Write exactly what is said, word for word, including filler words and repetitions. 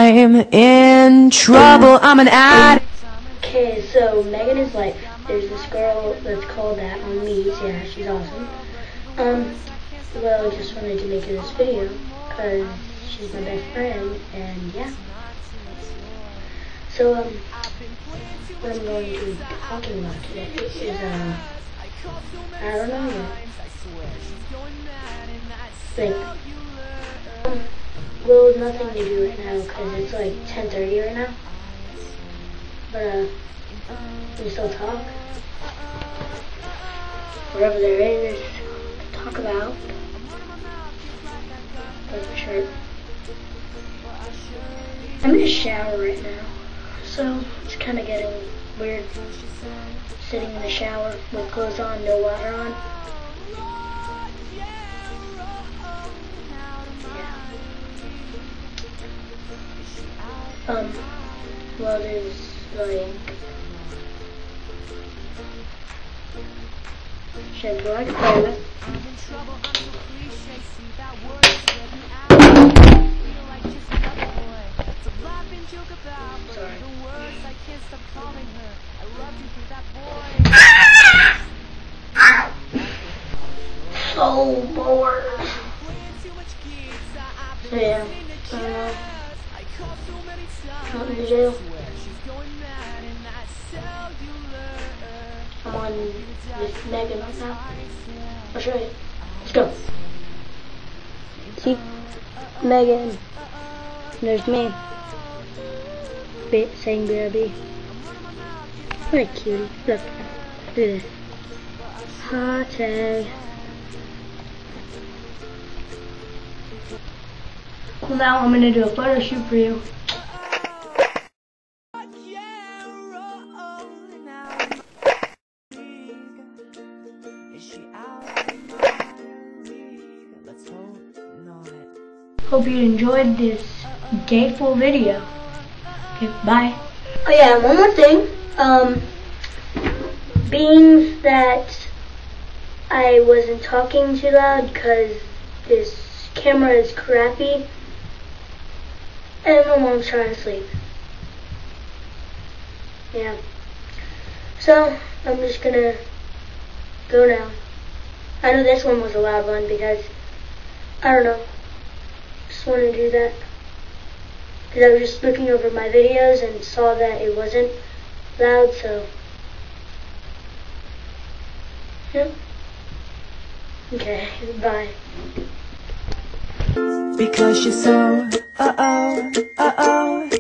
I'm in trouble, I'm an addict. Okay, so Megan is like, there's this girl that's called that on Me's. Yeah, she's awesome. Um, well, just wanted to make her this video because she's my best friend, and yeah. So, um, what I'm going to be talking about today is, uh, I don't know yet. Like, um, well, nothing to do right now because it's like ten thirty right now. But, uh, we still talk. Whatever there is to talk about. That's for sure. I'm in the shower right now, so it's kind of getting weird sitting in the shower with clothes on, no water on. Yeah. Um, well, there's like, shampoo I can play with. Sorry. So bored. So yeah, I don't know. Nothing to do. I'm on with Megan right now. I'll show you. Let's go. See? Megan. There's me. B saying B R B. What a cutie. Look. Look at this. Hot egg. Well, now I'm going to do a photo shoot for you. Hope you enjoyed this gateful video. Okay, bye. Oh yeah, one more thing. Um, being that I wasn't talking too loud because this camera is crappy, and my mom's trying to sleep. Yeah. So I'm just gonna go now. I know this one was a loud one because I don't know. Just want to do that because I was just looking over my videos and saw that it wasn't loud, so yeah. Okay, bye. Because you're so uh oh uh oh